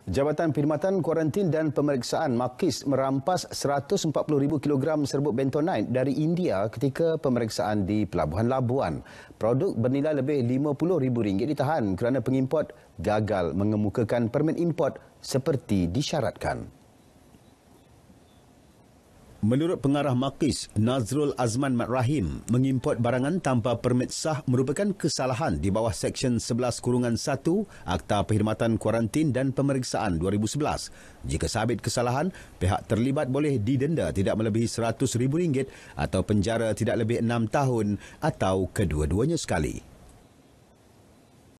Jabatan Perkhidmatan Kuarantin dan Pemeriksaan Makis merampas 140,000 kilogram serbuk bentonite dari India ketika pemeriksaan di Pelabuhan Labuan. Produk bernilai lebih RM50,000 ditahan kerana pengimport gagal mengemukakan permit import seperti disyaratkan. Menurut pengarah Makis, Nazrul Azman Mat Rahim, mengimport barangan tanpa permit sah merupakan kesalahan di bawah Seksyen 11-1 Akta Perkhidmatan Kuarantin dan Pemeriksaan 2011. Jika sabit kesalahan, pihak terlibat boleh didenda tidak melebihi RM100,000 atau penjara tidak lebih 6 tahun atau kedua-duanya sekali.